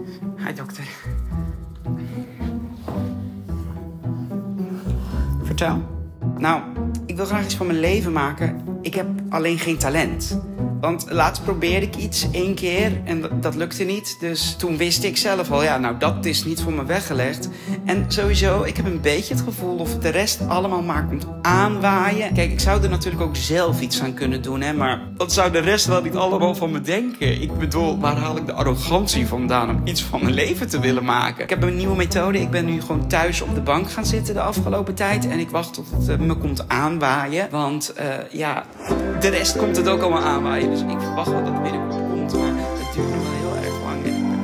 Hi, dokter. Vertel. Nou, ik wil graag iets van mijn leven maken. Ik heb alleen geen talent. Want laatst probeerde ik iets 1 keer en dat lukte niet. Dus toen wist ik zelf al, ja, nou dat is niet voor me weggelegd. En sowieso, ik heb een beetje het gevoel of de rest allemaal maar komt aanwaaien. Kijk, ik zou er natuurlijk ook zelf iets aan kunnen doen, hè. Maar wat zou de rest wel niet allemaal van me denken? Ik bedoel, waar haal ik de arrogantie vandaan om iets van mijn leven te willen maken? Ik heb een nieuwe methode. Ik ben nu gewoon thuis op de bank gaan zitten de afgelopen tijd. En ik wacht tot het me komt aanwaaien. Want ja, de rest komt het ook allemaal aanwaaien. Dus ik verwacht wel dat het binnenkort komt, maar het duurt nog wel heel erg lang.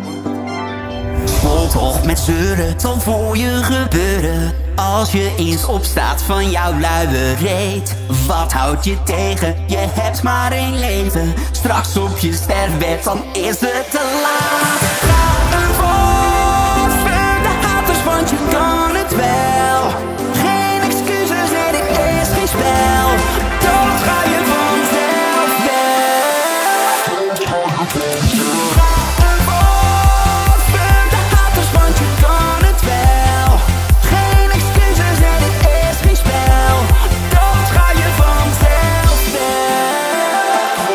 Vol toch met zeuren, dan voel je gebeuren. Als je eens opstaat van jouw luie reet. Wat houdt je tegen? Je hebt maar 1 leven. Straks op je sterfbed, dan is het te laat. Ga ervoor, steun de haters, want je kan het wel. Geen excuses, nee, dit is geen spel. Dood ga je vanzelf wel. Ga ervoor, steun de haters, want je kan het wel. Geen excuses, nee, dit is geen spel. Dood ga je vanzelf wel.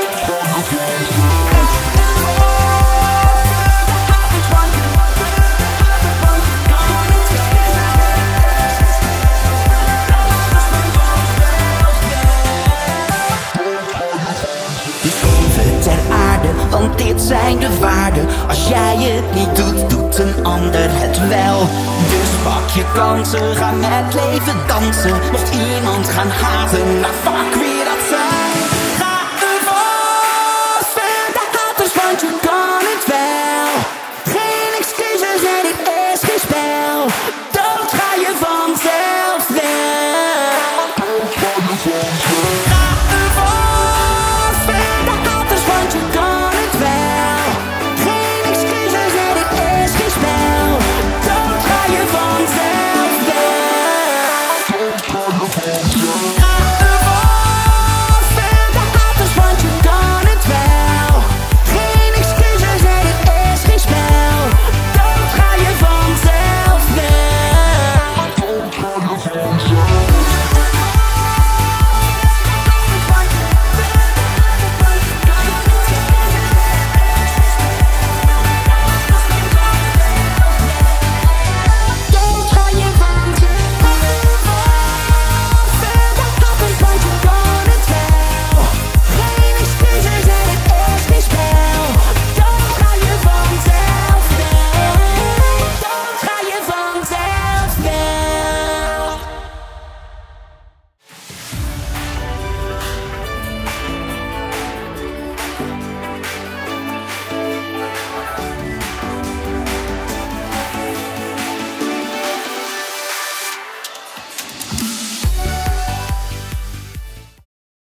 Ter aarde, want dit zijn de waarden. Als jij het niet doet, doet een ander het wel. Dus pak je kansen, ga met leven dansen. Mocht iemand gaan haten, nou fuck wie